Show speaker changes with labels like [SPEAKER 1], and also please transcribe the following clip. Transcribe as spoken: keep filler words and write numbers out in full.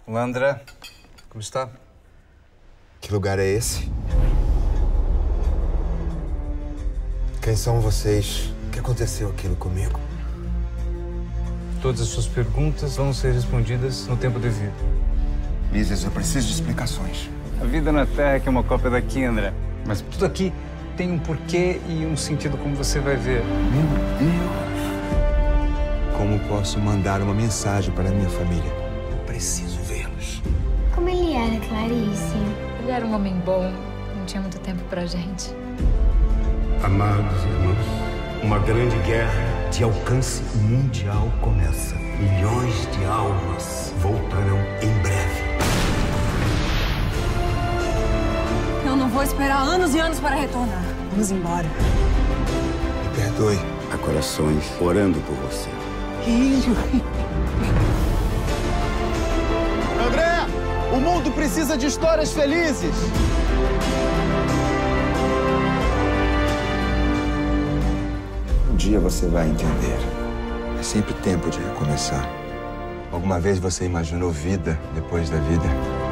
[SPEAKER 1] Olá, André. Como está?
[SPEAKER 2] Que lugar é esse? Quem são vocês? O que aconteceu aquilo comigo?
[SPEAKER 1] Todas as suas perguntas vão ser respondidas no tempo devido.
[SPEAKER 2] Mises, eu preciso de explicações.
[SPEAKER 1] A vida na Terra é que é uma cópia daqui, André. Mas tudo aqui tem um porquê e um sentido, como você vai ver.
[SPEAKER 2] Meu Deus! Como posso mandar uma mensagem para a minha família? Eu preciso vê-los.
[SPEAKER 3] Como ele era, Clarice?
[SPEAKER 4] Ele era um homem bom, não tinha muito tempo pra gente.
[SPEAKER 5] Amados irmãos, uma grande guerra de alcance mundial começa. Milhões de almas voltarão em breve.
[SPEAKER 6] Eu não vou esperar anos e anos para retornar. Vamos embora.
[SPEAKER 2] Me perdoe.
[SPEAKER 5] Há corações orando por você.
[SPEAKER 7] André, o mundo precisa de histórias felizes.
[SPEAKER 2] Um dia você vai entender. É sempre tempo de recomeçar. Alguma vez você imaginou vida depois da vida?